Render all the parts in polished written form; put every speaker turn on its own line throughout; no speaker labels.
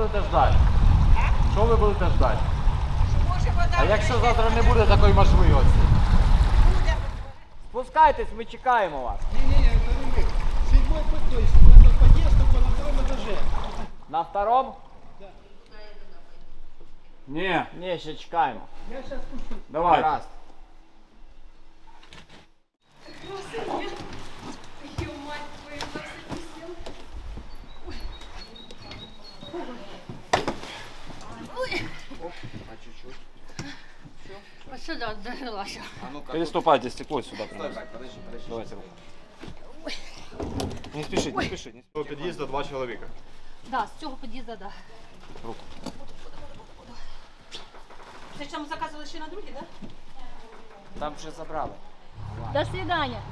будете ждати? Що ви будете ждати? А якщо завтра не буде такої можливості?
Спускайтесь, ми чекаємо вас.
Не-не-не, это не мы. Седьмой то есть этот подъезд только на втором этаже.
На втором?
Ні.
Ні, ще чекаємо.
Я сейчас спущусь.
Давай.
Раз.
Вот сюда дожилась.
Переступайте стекло сюда. Давайте руку. Не спішіть, не спішіть. З цього під'їзду 2 чоловіка.
Да, з цього під'їзду, да.
Руку.
Це ж там заказували ще на другий, да?
Там вже забрали.
До свидання.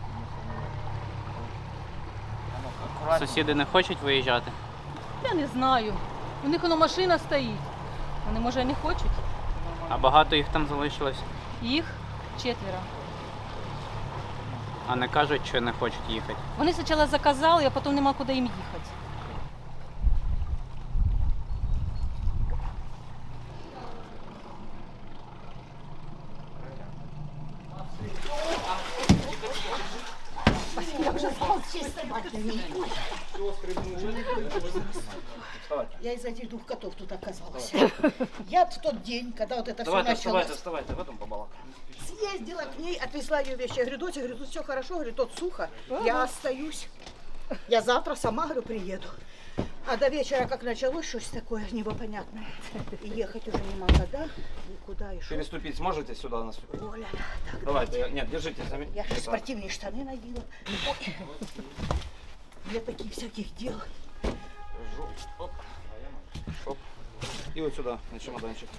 Сусіди не хочуть виїжджати?
Я не знаю. У них воно машина стоїть. Вони, може, не хочуть?
А багато їх там залишилось?
Їх 4.
А не кажуть, що не хочуть їхати?
Вони спочатку заказали, а потім нема куди їм їхати.
Я из этих 2 котов тут оказалась. Я в тот день, когда вот это все началось,
вставайте, в этом побалакаем.
съездила к ней, отвезла ее вещи. Я говорю, Дотя, говорю, тут все хорошо, говорю, тут сухо. Я остаюсь. Я завтра сама, говорю, приеду. А до вечера, как началось, что-то такое непонятное. И ехать уже не могла, да? Никуда еще.
Переступить сможете сюда наступить?
Оля, так,
Давайте, нет, держите за меня.
я же спортивные штаны надела. Ой. Для таких всяких дел.
Оп. Оп. И вот сюда, на чемоданчик.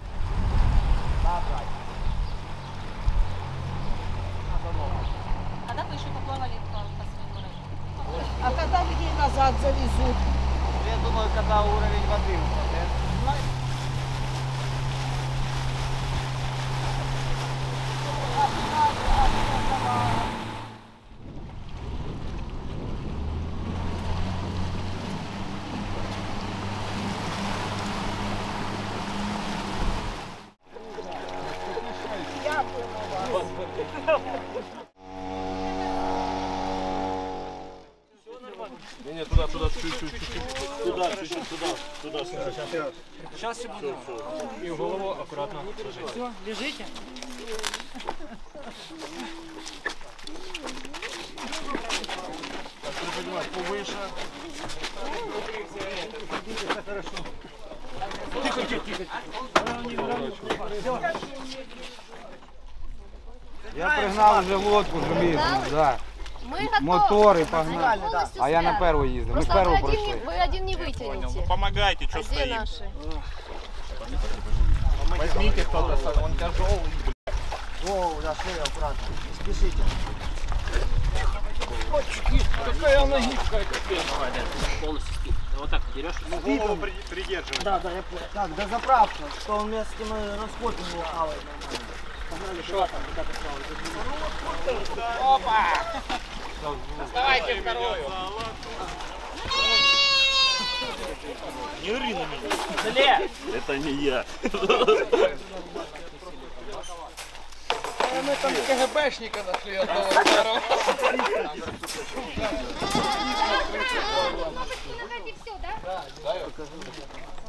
Когда вы еще поплавали по своим гаражам?
А когда людей назад завезут?
Я думаю, коли уровень води упаде.
Не, туда, чуть-чуть. Туда, чуть-чуть, туда. Сейчас все будет. И в голову аккуратно.
Все, лежите.
Повыше. Тихо.
Я пригнав вже лодку железну, да.
Мы готовы.
Мотори погнали.
Полностью
А я на
связаны.
перший їздив. Ми ж
Просто
перший
вы один,
пройшли.
вы один не вытянете.
Помогайте, что
А где
стоим.
наши?
Возьмите кто-то, он тяжелый.
О, зашли аккуратно. Не спішіть.
Какая она гибкая, капец.
Повністю спід. Отак береш.
Голову придерживай.
Да, я понял. Так, до заправки, что он вместо мы расходим его хавает нормально. Погнали, что там, куда ты справа?
Опа! Доставайте вторую. Не ори на меня. Это не я.
Мы там КГБшника нашли одного второго.
Все, да?